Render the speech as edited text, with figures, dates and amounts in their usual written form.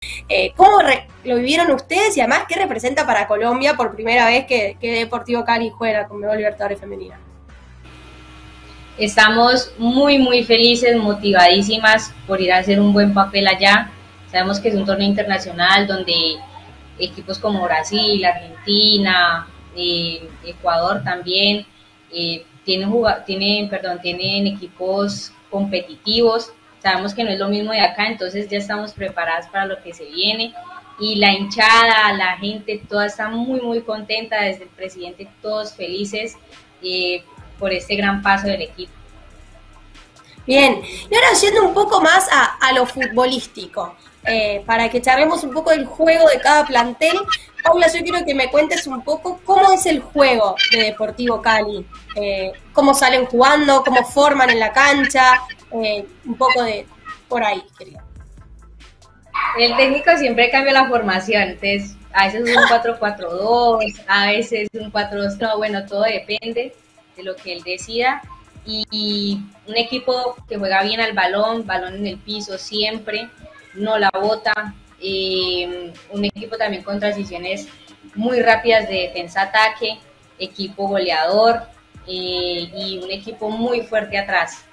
¿Cómo lo vivieron ustedes y además qué representa para Colombia por primera vez que Deportivo Cali juega con Conmebol Libertadores Femenina? Estamos muy felices, motivadísimas por ir a hacer un buen papel allá. Sabemos que es un torneo internacional donde equipos como Brasil, Argentina, Ecuador también tienen equipos competitivos. Sabemos que no es lo mismo de acá, entonces ya estamos preparadas para lo que se viene. Y la hinchada, la gente, toda está muy contenta, desde el presidente todos felices eh, por este gran paso del equipo. Bien, y ahora yendo un poco más a lo futbolístico, para que charlemos un poco del juego de cada plantel. Paula, yo quiero que me cuentes un poco cómo es el juego de Deportivo Cali, cómo salen jugando, cómo forman en la cancha, un poco de por ahí, querido. El técnico siempre cambia la formación, entonces a veces es un 4-4-2, a veces un 4-2, no, bueno, todo depende de lo que él decida. Y un equipo que juega bien al balón en el piso siempre, no la bota. Un equipo también con transiciones muy rápidas de defensa-ataque, equipo goleador y un equipo muy fuerte atrás.